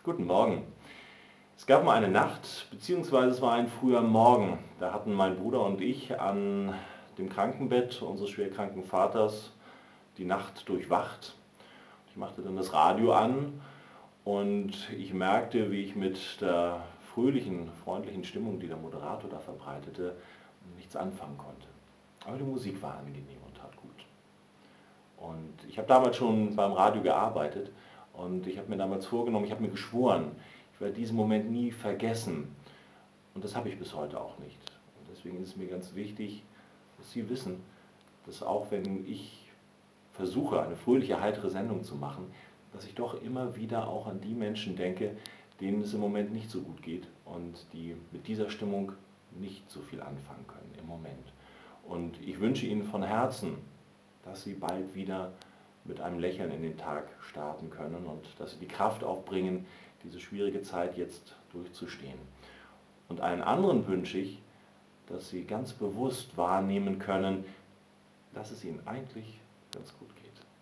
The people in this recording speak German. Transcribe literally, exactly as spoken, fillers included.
Guten Morgen. Es gab mal eine Nacht, beziehungsweise es war ein früher Morgen. Da hatten mein Bruder und ich an dem Krankenbett unseres schwerkranken Vaters die Nacht durchwacht. Ich machte dann das Radio an und ich merkte, wie ich mit der fröhlichen, freundlichen Stimmung, die der Moderator da verbreitete, nichts anfangen konnte. Aber die Musik war angenehm und tat gut. Und ich habe damals schon beim Radio gearbeitet und ich habe mir damals vorgenommen, ich habe mir geschworen, ich werde diesen Moment nie vergessen. Und das habe ich bis heute auch nicht. Und deswegen ist es mir ganz wichtig, dass Sie wissen, dass auch wenn ich versuche, eine fröhliche, heitere Sendung zu machen, dass ich doch immer wieder auch an die Menschen denke, denen es im Moment nicht so gut geht und die mit dieser Stimmung nicht so viel anfangen können im Moment. Und ich wünsche Ihnen von Herzen, dass Sie bald wieder mit einem Lächeln in den Tag starten können und dass Sie die Kraft aufbringen, diese schwierige Zeit jetzt durchzustehen. Und allen anderen wünsche ich, dass Sie ganz bewusst wahrnehmen können, dass es Ihnen eigentlich ganz gut geht.